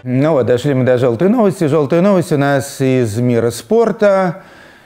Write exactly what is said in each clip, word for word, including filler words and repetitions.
Ну вот, дошли мы до желтой новости. Желтая новость у нас из мира спорта.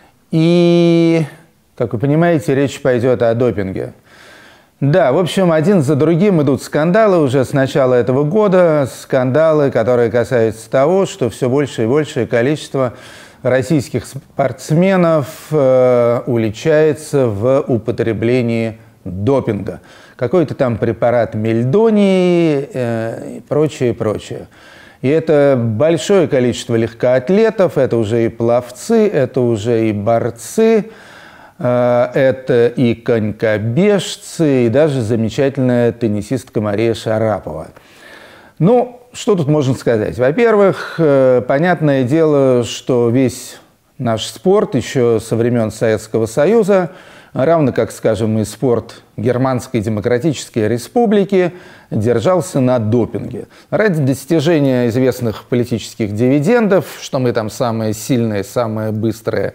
И, как вы понимаете, речь пойдет о допинге. Да, в общем, один за другим идут скандалы уже с начала этого года. Скандалы, которые касаются того, что все больше и большее количество российских спортсменов э, уличается в употреблении допинга. Какой-то там препарат мельдоний э, и прочее, прочее. И это большое количество легкоатлетов, это уже и пловцы, это уже и борцы, э, это и конькобежцы, и даже замечательная теннисистка Мария Шарапова. Ну, что тут можно сказать? Во-первых, э, понятное дело, что весь наш спорт еще со времен Советского Союза, равно как, скажем, и спорт Германской Демократической Республики, держался на допинге. Ради достижения известных политических дивидендов, что мы там самые сильные, самые быстрые,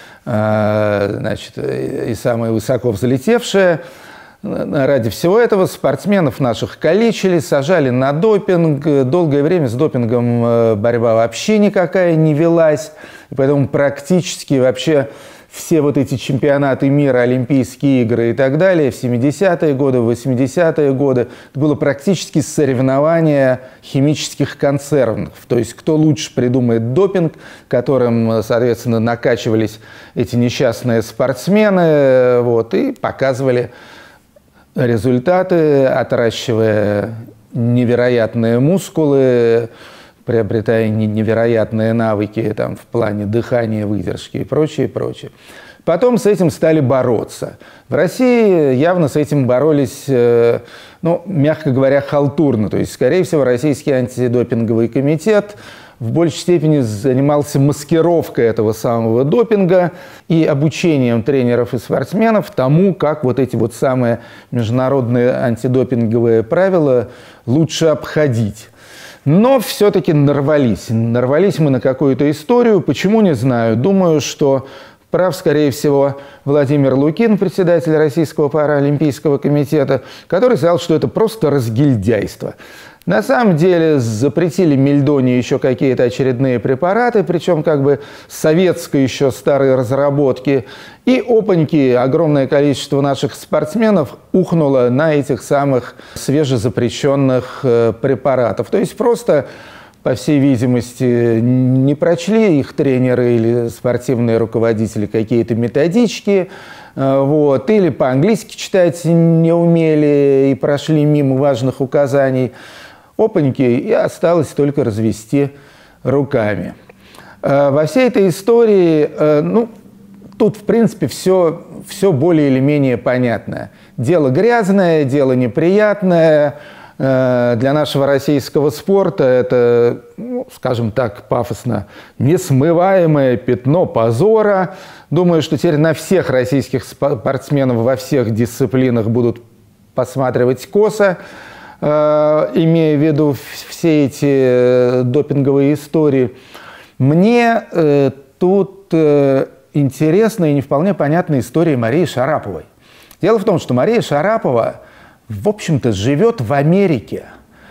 э, значит, и самые высоко взлетевшие, ради всего этого спортсменов наших калечили, сажали на допинг. Долгое время с допингом борьба вообще никакая не велась. И поэтому практически вообще все вот эти чемпионаты мира, Олимпийские игры и так далее в семидесятые годы, в восьмидесятые годы, это было практически соревнование химических концернов. То есть кто лучше придумает допинг, которым, соответственно, накачивались эти несчастные спортсмены, вот, и показывали результаты, отращивая невероятные мускулы, приобретая невероятные навыки там, в плане дыхания, выдержки и прочее, прочее. Потом с этим стали бороться. В России явно с этим боролись, ну, мягко говоря, халтурно. То есть, скорее всего, Российский антидопинговый комитет в большей степени занимался маскировкой этого самого допинга и обучением тренеров и спортсменов тому, как вот эти вот самые международные антидопинговые правила лучше обходить. Но все-таки нарвались. Нарвались мы на какую-то историю. Почему, не знаю. Думаю, что прав, скорее всего, Владимир Лукин, председатель Российского паралимпийского комитета, который сказал, что это просто разгильдяйство. На самом деле запретили мельдоний еще какие-то очередные препараты, причем как бы советской еще старой разработки. И опаньки, огромное количество наших спортсменов ухнуло на этих самых свежезапрещенных препаратов. То есть просто, по всей видимости, не прочли их тренеры или спортивные руководители какие-то методички, вот, или по-английски читать не умели и прошли мимо важных указаний. Опаньки, и осталось только развести руками. Во всей этой истории, ну, тут, в принципе, все, все более или менее понятно. Дело грязное, дело неприятное. Для нашего российского спорта это, ну, скажем так, пафосно, несмываемое пятно позора. Думаю, что теперь на всех российских спортсменов во всех дисциплинах будут посматривать косо, имея в виду все эти допинговые истории. Мне э, тут э, интересна и не вполне понятна история Марии Шараповой. Дело в том, что Мария Шарапова, в общем-то, живет в Америке,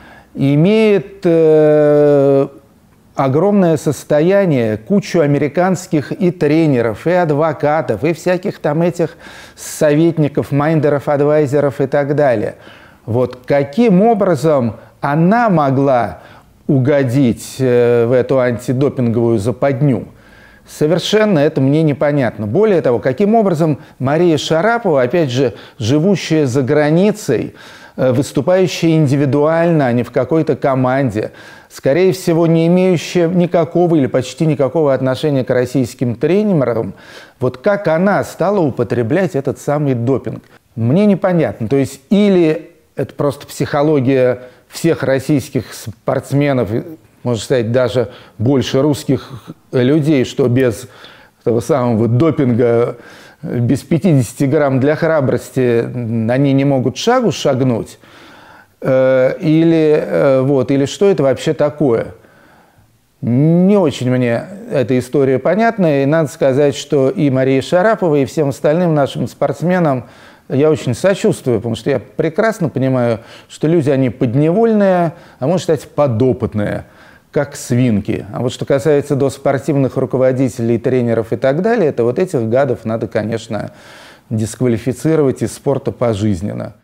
имеет э, огромное состояние, кучу американских и тренеров, и адвокатов, и всяких там этих советников, майндеров, адвайзеров и так далее. Вот каким образом она могла угодить в эту антидопинговую западню, совершенно это мне непонятно. Более того, каким образом Мария Шарапова, опять же, живущая за границей, выступающая индивидуально, а не в какой-то команде, скорее всего, не имеющая никакого или почти никакого отношения к российским тренерам, вот как она стала употреблять этот самый допинг, мне непонятно. То есть или это просто психология всех российских спортсменов, можно сказать, даже больше русских людей, что без этого самого допинга, без пятидесяти грамм для храбрости они не могут шагу шагнуть. Или, вот, или что это вообще такое? Не очень мне эта история понятна. И надо сказать, что и Марии Шараповой, и всем остальным нашим спортсменам я очень сочувствую, потому что я прекрасно понимаю, что люди, они подневольные, а можно сказать, подопытные. как свинки. А вот что касается до спортивных руководителей, тренеров и так далее, то вот этих гадов надо, конечно, дисквалифицировать из спорта пожизненно.